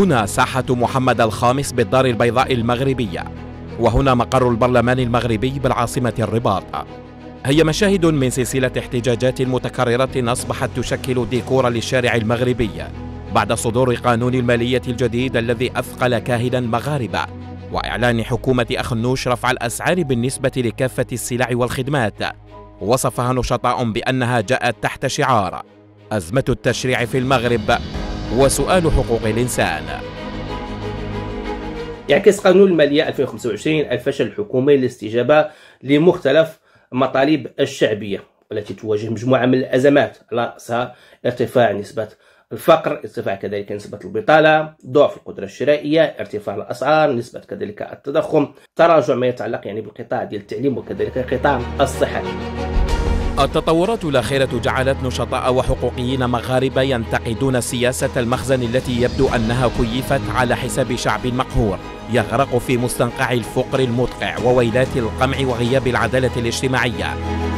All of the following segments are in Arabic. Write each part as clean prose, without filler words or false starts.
هنا ساحة محمد الخامس بالدار البيضاء المغربية، وهنا مقر البرلمان المغربي بالعاصمة الرباط. هي مشاهد من سلسلة احتجاجات متكررة أصبحت تشكل ديكورا للشارع المغربي بعد صدور قانون المالية الجديد الذي أثقل كاهلا مغاربة، وإعلان حكومة أخنوش رفع الأسعار بالنسبة لكافة السلع والخدمات. وصفها نشطاء بأنها جاءت تحت شعار أزمة التشريع في المغرب وسؤال حقوق الإنسان. يعكس قانون المالية 2025 الفشل الحكومي للاستجابة لمختلف مطالب الشعبية والتي تواجه مجموعة من الأزمات، على رأسها ارتفاع نسبة الفقر، ارتفاع كذلك نسبة البطالة، ضعف القدرة الشرائية، ارتفاع الأسعار، نسبة كذلك التضخم، تراجع ما يتعلق بالقطاع ديال التعليم وكذلك قطاع الصحة. التطورات الأخيرة جعلت نشطاء وحقوقيين مغاربة ينتقدون سياسة المخزن التي يبدو أنها كيفت على حساب شعب مقهور يغرق في مستنقع الفقر المدقع وويلات القمع وغياب العدالة الاجتماعية.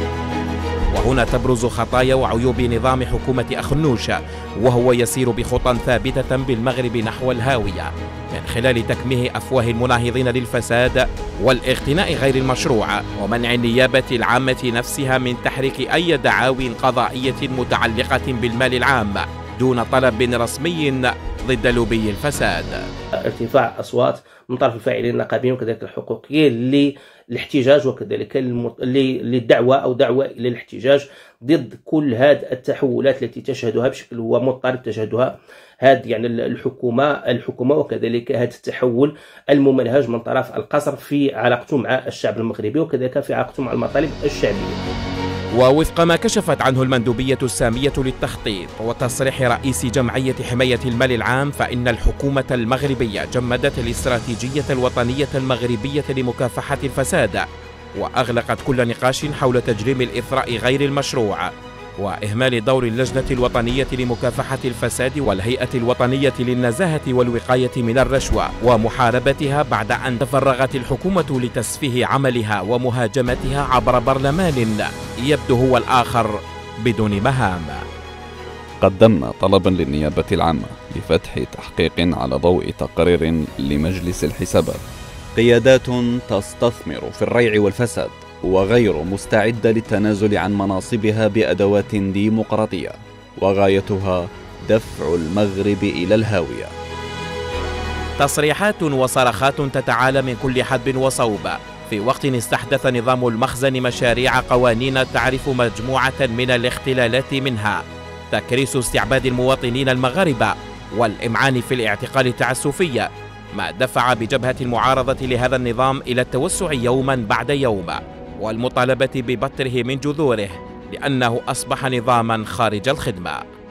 وهنا تبرز خطايا وعيوب نظام حكومة أخنوش، وهو يسير بخطى ثابتة بالمغرب نحو الهاوية من خلال تكميه أفواه المناهضين للفساد والاغتناء غير المشروع، ومنع النيابة العامة نفسها من تحريك أي دعاوى قضائية متعلقة بالمال العام دون طلب رسمي ضد لوبي الفساد. ارتفاع أصوات من طرف الفاعلين النقابيين وكذلك الحقوقيين للاحتجاج وكذلك للدعوة أو دعوة إلى الاحتجاج ضد كل هذه التحولات التي تشهدها بشكل هو مضطرب تشهدها هذه الحكومة وكذلك هذا التحول الممنهج من طرف القصر في علاقته مع الشعب المغربي وكذلك في علاقته مع المطالب الشعبية. ووفق ما كشفت عنه المندوبية السامية للتخطيط وتصريح رئيس جمعية حماية المال العام، فإن الحكومة المغربية جمدت الاستراتيجية الوطنية المغربية لمكافحة الفساد، وأغلقت كل نقاش حول تجريم الإثراء غير المشروع، وإهمال دور اللجنة الوطنية لمكافحة الفساد والهيئة الوطنية للنزاهة والوقاية من الرشوة ومحاربتها، بعد أن تفرغت الحكومة لتسفيه عملها ومهاجمتها عبر برلمان يبدو هو الآخر بدون مهام. قدمنا طلبا للنيابة العامة لفتح تحقيق على ضوء تقرير لمجلس الحسابات. قيادات تستثمر في الريع والفساد وغير مستعدة للتنازل عن مناصبها بأدوات ديمقراطية، وغايتها دفع المغرب إلى الهاوية. تصريحات وصرخات تتعالى من كل حدب وصوب، في وقت استحدث نظام المخزن مشاريع قوانين تعرف مجموعة من الاختلالات، منها تكريس استعباد المواطنين المغاربة والإمعان في الاعتقال التعسفي، ما دفع بجبهة المعارضة لهذا النظام إلى التوسع يوما بعد يوم والمطالبة ببتره من جذوره لأنه أصبح نظاما خارج الخدمة.